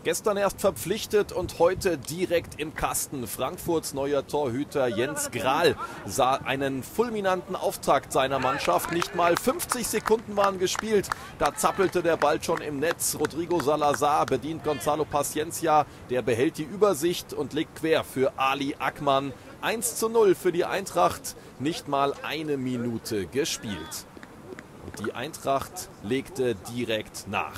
Gestern erst verpflichtet und heute direkt im Kasten. Frankfurts neuer Torhüter Jens Grahl sah einen fulminanten Auftakt seiner Mannschaft. Nicht mal 50 Sekunden waren gespielt. Da zappelte der Ball schon im Netz. Rodrigo Salazar bedient Gonzalo Paciencia. Der behält die Übersicht und legt quer für Ali Akman. 1:0 für die Eintracht. Nicht mal eine Minute gespielt. Und die Eintracht legte direkt nach.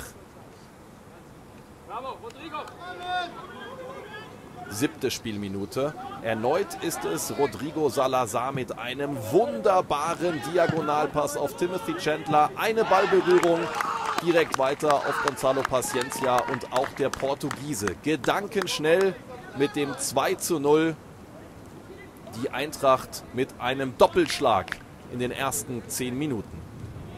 7. Spielminute. Erneut ist es Rodrigo Salazar mit einem wunderbaren Diagonalpass auf Timothy Chandler. Eine Ballberührung direkt weiter auf Gonzalo Paciencia und auch der Portugiese. Gedankenschnell mit dem 2:0. Die Eintracht mit einem Doppelschlag in den ersten 10 Minuten.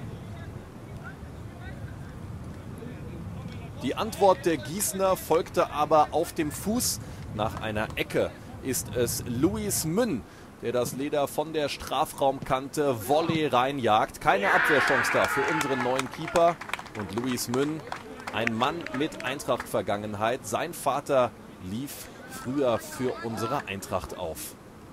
Die Antwort der Gießener folgte aber auf dem Fuß. Nach einer Ecke ist es Louis Münn, der das Leder von der Strafraumkante Volley reinjagt. Keine Abwehrchance da für unseren neuen Keeper. Und Louis Münn, ein Mann mit Eintracht-Vergangenheit. Sein Vater lief früher für unsere Eintracht auf.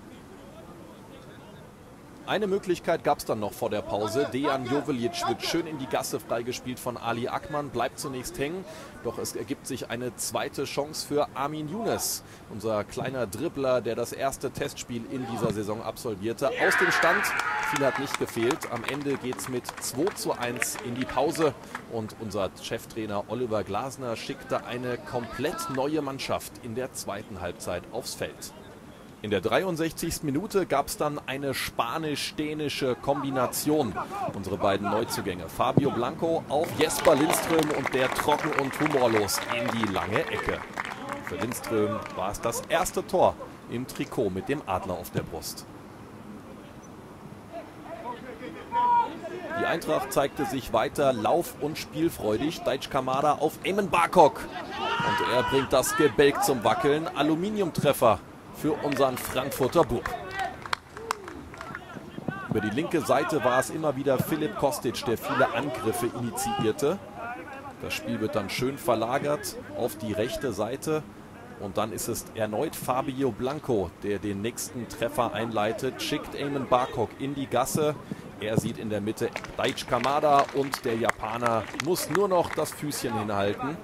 Eine Möglichkeit gab es dann noch vor der Pause. Dejan Joveljic wird schön in die Gasse freigespielt von Ali Akman, bleibt zunächst hängen. Doch es ergibt sich eine zweite Chance für Armin Younes, unser kleiner Dribbler, der das erste Testspiel in dieser Saison absolvierte. Aus dem Stand, viel hat nicht gefehlt. Am Ende geht es mit 2:1 in die Pause. Und unser Cheftrainer Oliver Glasner schickte eine komplett neue Mannschaft in der zweiten Halbzeit aufs Feld. In der 63. Minute gab es dann eine spanisch-dänische Kombination. Unsere beiden Neuzugänge Fabio Blanco auf Jesper Lindström und der trocken und humorlos in die lange Ecke. Für Lindström war es das erste Tor im Trikot mit dem Adler auf der Brust. Die Eintracht zeigte sich weiter lauf- und spielfreudig. Daiç Kamada auf Eamon Barkok. Und er bringt das Gebälk zum Wackeln. Aluminiumtreffer für unseren Frankfurter Bub. Über die linke Seite war es immer wieder Filip Kostic, der viele Angriffe initiierte. Das Spiel wird dann schön verlagert auf die rechte Seite. Und dann ist es erneut Fabio Blanco, der den nächsten Treffer einleitet. Schickt Eamon Barkok in die Gasse. Er sieht in der Mitte Daiç Kamada und der Japaner muss nur noch das Füßchen hinhalten.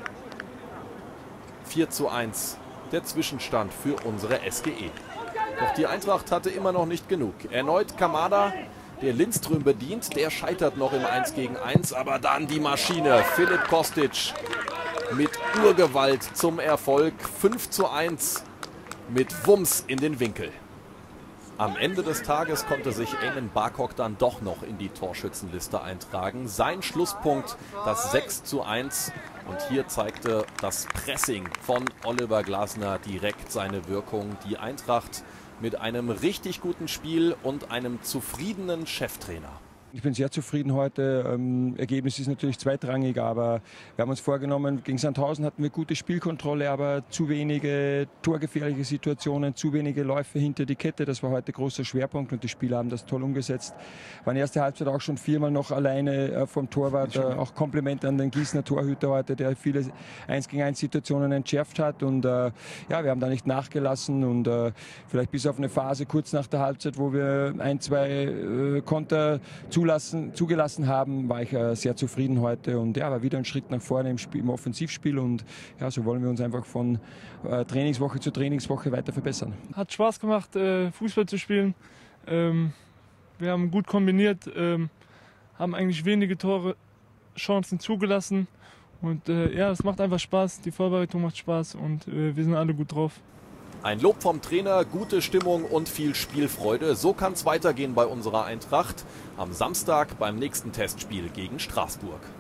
4:1. Der Zwischenstand für unsere SGE. Doch die Eintracht hatte immer noch nicht genug. Erneut Kamada, der Lindström bedient. Der scheitert noch im 1:1. Aber dann die Maschine. Filip Kostic mit Urgewalt zum Erfolg. 5:1 mit Wumms in den Winkel. Am Ende des Tages konnte sich Eamon Barkok dann doch noch in die Torschützenliste eintragen. Sein Schlusspunkt, das 6:1. Und hier zeigte das Pressing von Oliver Glasner direkt seine Wirkung. Die Eintracht mit einem richtig guten Spiel und einem zufriedenen Cheftrainer. Ich bin sehr zufrieden heute. Ergebnis ist natürlich zweitrangig, aber wir haben uns vorgenommen, gegen Sandhausen hatten wir gute Spielkontrolle, aber zu wenige torgefährliche Situationen, zu wenige Läufe hinter die Kette. Das war heute großer Schwerpunkt und die Spieler haben das toll umgesetzt. Waren erste Halbzeit auch schon 4-mal noch alleine vom Torwart. Auch Kompliment an den Gießener Torhüter heute, der viele 1-gegen-1 Situationen entschärft hat. Und ja, wir haben da nicht nachgelassen und vielleicht bis auf eine Phase kurz nach der Halbzeit, wo wir 1-2 Konter zugelassen haben, war ich sehr zufrieden heute und ja, war wieder ein Schritt nach vorne im Offensivspiel und ja, so wollen wir uns einfach von Trainingswoche zu Trainingswoche weiter verbessern. Hat Spaß gemacht, Fußball zu spielen. Wir haben gut kombiniert, haben eigentlich wenige Chancen zugelassen und ja, es macht einfach Spaß, die Vorbereitung macht Spaß und wir sind alle gut drauf. Ein Lob vom Trainer, gute Stimmung und viel Spielfreude. So kann es weitergehen bei unserer Eintracht am Samstag beim nächsten Testspiel gegen Straßburg.